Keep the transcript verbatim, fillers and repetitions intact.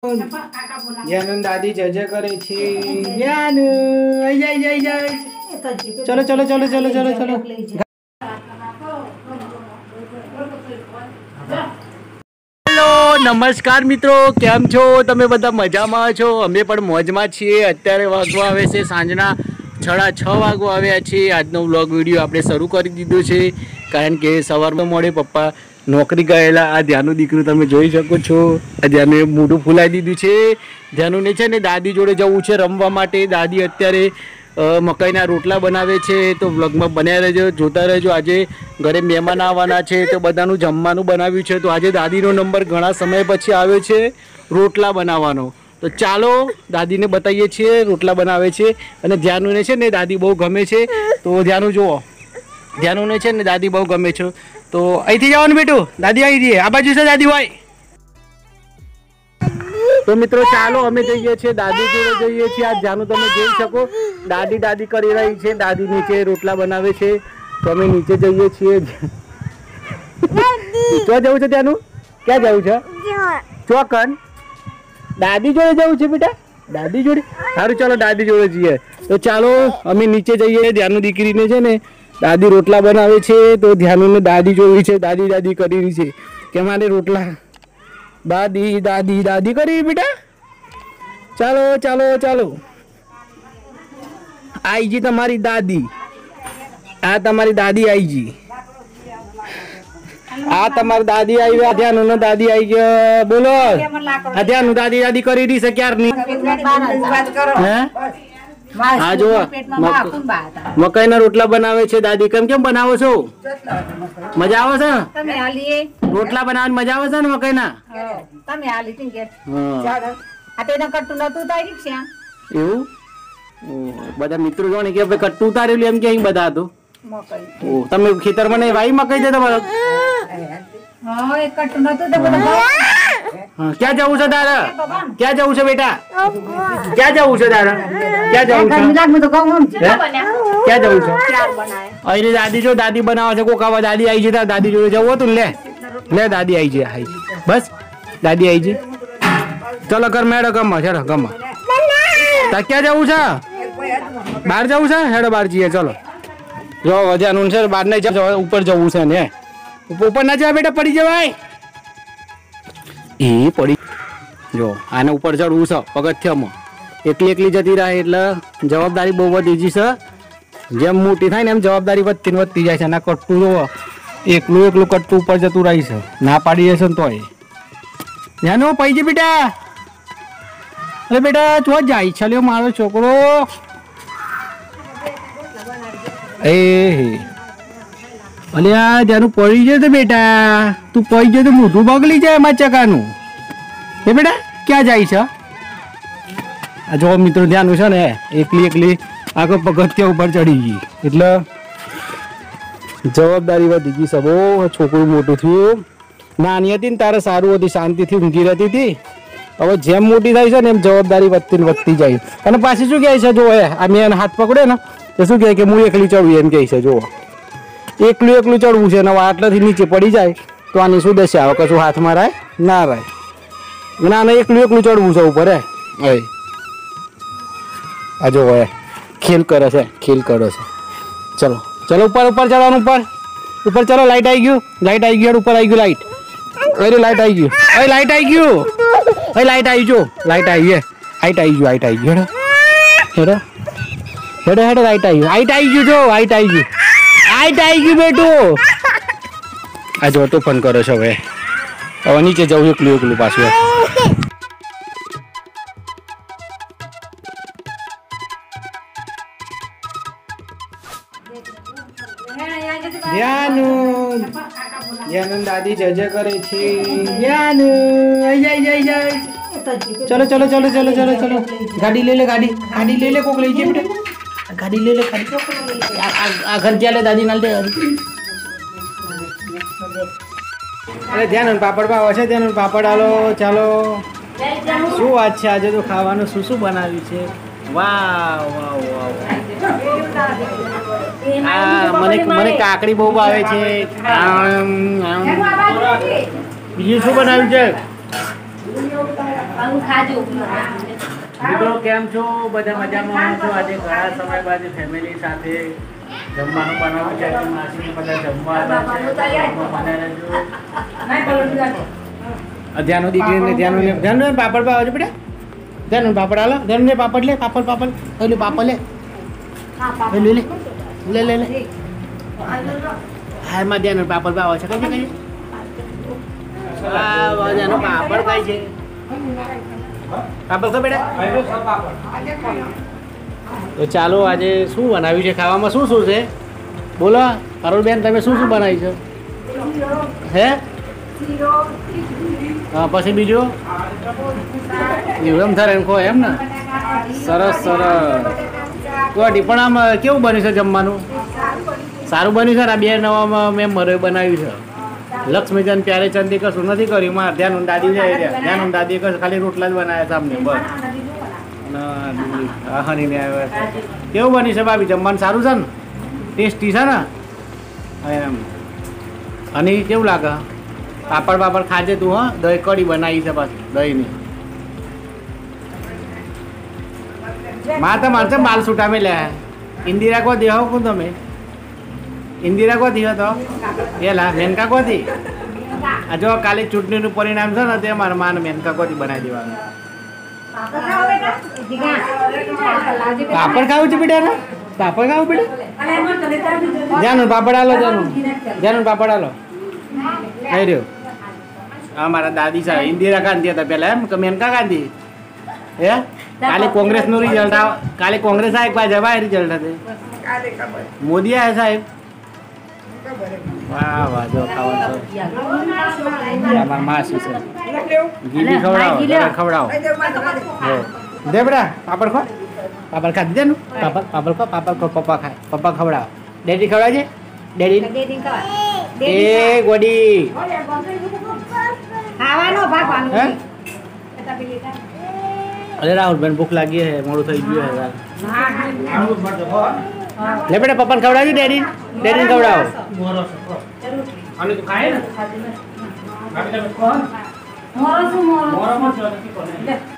જ્ઞાનુ દાદી જય જય કરે છે. જ્ઞાનુ આઈ જાય જાય જાય. ચલો ચલો ચલો ચલો ચલો ચલો. હેલો નમસ્કાર મિત્રો, કેમ છો તમે? બધા મજામાં છો? અમે પણ મોજમાં છીએ. અત્યારે વાગવા આવે છે સાંજના સાડા છ વાગવા આવ્યા છે. આજનો વ્લોગ વિડીયો આપણે શરૂ કરી દીધો છે કારણ કે સવારમાં મોડે પપ્પા નોકરી ગયેલા. આ ધ્યાનનું દીકરું તમે જોઈ શકો છો. આ ધ્યાનું મોઢું ફૂલાઈ દીધું છે. ધ્યાનુને છે ને દાદી જોડે જવું છે રમવા માટે. દાદી અત્યારે મકાઈના રોટલા બનાવે છે, તો વ્લોગમાં બન્યા રહેજો, જોતા રહેજો. આજે ઘરે મહેમાન આવવાના છે તો બધાનું જમવાનું બનાવ્યું છે. તો આજે દાદીનો નંબર ઘણા સમય પછી આવ્યો છે રોટલા બનાવવાનો. તો ચાલો દાદીને બતાવીએ છીએ રોટલા બનાવે છે. અને ધ્યાનુને છે ને દાદી બહુ ગમે છે. તો ધ્યાનું જુઓ, ધ્યાનુને છે ને દાદી બહુ ગમે છે. તો અહીંથી જવાનું બેટું, દાદી આવી જઈએ. આ બાજુ છે દાદી ભાઈ. તો મિત્રો ચાલો અમે જઈએ છીએ દાદી જોડે જઈએ છીએ. આ જાનું તમે જોઈ શકો દાદી દાદી કરી રહી છે. દાદી નીચે રોટલા બનાવે છે તો અમે નીચે જઈએ છીએ. ક્યાં જવું છે ત્યાંનું? ક્યાં જવું છે? ચોકન દાદી જોડે જવું છે બેટા, દાદી જોડે. સારું ચાલો દાદી જોડે જઈએ. તો ચાલો અમે નીચે જઈએ. ધ્યાનનું દીકરીને છે ને દાદી રોટલા બનાવે છે તો ધ્યાનને દાદી જોઈ છે. દાદી દાદી કરી રહી છે કે મારે રોટલા દાદી દાદી દાદી કરી બેટા. ચાલો ચાલો ચાલો. આઈજી તમારી દાદી, આ તમારી દાદી આઈજી, આ તમારી દાદી આવી. અધ્યાનું દાદી આવી ગયા. બોલો અધ્યાનું દાદી દાદી કરી રહી છે ક્યારની. હે હા જો મકાઈના રોટલા બનાવે છે દાદી. કેમ કેમ બનાવો છો? મજા આવે છે? રોટલા બનાવવાની મજા આવે છે ને મકાઈના? એવું બધા મિત્રો જો ને કે કટ્ટું ઉતારેલું એમ કે અહીં બધા હતું. તમે ખેતરમાં નહીં વાઈ મકાઈ છે તમારે? ક્યાં જવું છે તારા? ક્યાં જવું છે બેટા? ક્યાં જવું છે તારા? ક્યાં જવું છે? ક્યાં જવું છે? અહીં દાદી જો દાદી બનાવે છે. કોક આવા દાદી આવી છે, દાદી જોડે જવું હતું લે લે દાદી આવી છે. આવી બસ દાદી આવી છે. ચલો કર મેળો ગમો હેડો ગમો. ક્યાં જવું છે? બહાર જવું છે? હેડો બહાર જઈએ. ચલો જો વધ્યાનું છે બહાર નહીં જવું, ઉપર જવું છે ને. ઉપર ના જવાય બેટા, પડી જવાય. એ પડી જો આને ઉપર ચડવું છે પગથિયામાં. એકલી એકલી જતી રહે એટલે જવાબદારી બહુ વધી છે. જેમ મોટી થાય ને એમ જવાબદારી વધતી ને વધતી જાય છે. ના કટતું જોવો એકલું એકલું કટતું ઉપર જતું રહી છે. ના પાડી જશે ને તોય ધ્યાન પડી જાય બેટા. અરે બેટા ચો જાય છે મારો છોકરો. એ અલે આ ત્યાંનું પડી જાય તો બેટા, તું પડી જાય તો મોઢું બગડી જાય એમાં ચકાનું. એ બેટા ક્યાં જાય છે? આ જો મિત્રો ધ્યાન છે ને એકલી એકલી આખો પગથિયા ઉપર ચડી ગઈ એટલે જવાબદારી વધી ગઈ છે બહુ. છોકરું મોટું થયું. નાની હતી ને તારે સારું હતી, શાંતિથી ઊંઘી રહેતી હતી. હવે જેમ મોટી થાય છે ને એમ જવાબદારી વધતી ને વધતી જાય. અને પાછી શું કહે છે જો આ મેં હાથ પકડે ને તો શું કહે કે હું એકલી ચડું એમ કહે છે. જો એકલું એકલું ચડવું છે ને આટલાથી નીચે પડી જાય તો આની શું દશા આવે? કશું હાથમાં રાય ના રાય. ના ના એકલું એકલું ચડવું છે ઉપર. હે આ જો હે ખેલ કરે છે, ખેલ કરે છે. ચલો ચલો ઉપર ઉપર ચડવાનું. ઉપર ઉપર ચલો. લાઈટ આવી ગયું, લાઈટ આવી ગયું. ઉપર આવી ગયું લાઈટ. અરે લાઈટ આવી ગયું. અરે લાઈટ આવી ગયું. અરે લાઈટ આવી જો લાઈટ આવી. હાઈટ આવી ગયું, હાઈટ આવી ગયું. હેડો હેડો હેડો લાઈટ આવી ગયું. હાઈટ આવી ગયું જો હાઈટ આવી ગયું. હાઈટ આવી ગયું બેટું. આ જો તો ફોન કરો છો હવે. હવે નીચે જવું એકલું એકલું પાછું. ધ્યાનું ધ્યાનું દાદી જય જય કરે છે. ધ્યાનું આઈ જાય જાય જાય. ચલો ચલો ચલો ચલો ચલો ચલો. ગાડી લઈ લે, ગાડી ગાડી લઈ લે. કોક લઈ જાય બેટા, ગાડી લઈ લે. ગાડી આ ઘર જ્યાં લે દાદી ના લે. અરે ધ્યાન પાપડ ભાવ છે. ધ્યાન પાપડ આલો. ચાલો શું વાત છે આજે તો ખાવાનું શું શું બનાવ્યું છે? વાહ વાહ વાહ. આ મને મને કાકડી બહુ ભાવે છે. બીજું શું બનાવ્યું છે? મિત્રો કેમ છો? બધા મજામાં છો? આજે ઘણા સમય બાદ ફેમિલી સાથે જમવાનું બનાવ્યું છે. માસીને બધા જમવા ધ્યાનો દીકરીને ધ્યાનો ધ્યાન પાપડ પાવ છે બેટા. ધ્યાન પાપડ હાલો. ધ્યાન લે પાપડ લે પાપડ પાપડ પેલું પાપડ લે લે લે લે લે લે હા એમાં ધ્યાન પાપડ પાવ છે. કઈ કઈ હા ધ્યાનો પાપડ કઈ છે? પાપડ તો બેટા. તો ચાલો આજે શું બનાવ્યું છે ખાવામાં? શું શું છે બોલો પારુલબેન, તમે શું શું બનાવ્યું છે? હે હા પછી બીજું એમ થાય એમ કહો એમ ને. સરસ સરસ. ગોડી પણ આમ કેવું બન્યું છે જમવાનું? સારું બન્યું છે ને? આ બે નવામાં મેં મરે બનાવ્યું છે. લક્ષ્મીચંદ પ્યારે ચંદી કશું નથી કર્યું. માં ધ્યાન દાદી જાય ધ્યાન દાદી કશું ખાલી રોટલા જ બનાવ્યા સામને બસ. હનીને આવ્યા છે. કેવું બન્યું છે ભાભી જમવાનું? સારું છે ને? ટેસ્ટી છે ને? એમ હની કેવું લાગે? પાપડ પાપડ ખાજે તું. હા દહીં કઢી બનાવી છે પાછી દહીંની. માં તો મારશે માલ છૂટા મેં લે. ઇન્દિરા કો દેહો કોણ તમે? ઇન્દિરા કો દીધો તો પેલા મેનકા કોથી? આ જો કાલે ચૂંટણીનું પરિણામ છે ને તે મારા માને મેનકા કોથી બનાવી દેવાનું. પાપડ ખાવું છે બેટા ને? પાપડ ખાવું બેટા? જાનું પાપડ આલો જાનું જાનું પાપડ આલો. થઈ રહ્યો. હા મારા દાદી સાહેબ ઇન્દિરા ગાંધી હતા પેલા એમ કે મેનકા ગાંધી? હે કાલે કોંગ્રેસ નું રિઝલ્ટ આવે. કાલે કોંગ્રેસ આવે પાછા જવાય રિઝલ્ટ હશે. મોદી આવે સાહેબ. વાહ વાહ જો ખાવાનું અમાર માસી છે. ગીલી ખવડાવો ખવડાવો દે બેટા. પાપડ ખો પાપડ ખા દીધા નું પાપડ પાપડ ખો પાપડ ખો પપ્પા ખાય પપ્પા ખવડાવો. ડેડી ખવડાવજે ડેડી એ ગોડી અરે રાહુલભાઈ ભૂખ લાગી હે મોડું થઈ ગયું હે. લે બેટા પપ્પાને ખવડાવજો ડેડી ડેડીને ખવડાવો. અને તું ખાય ને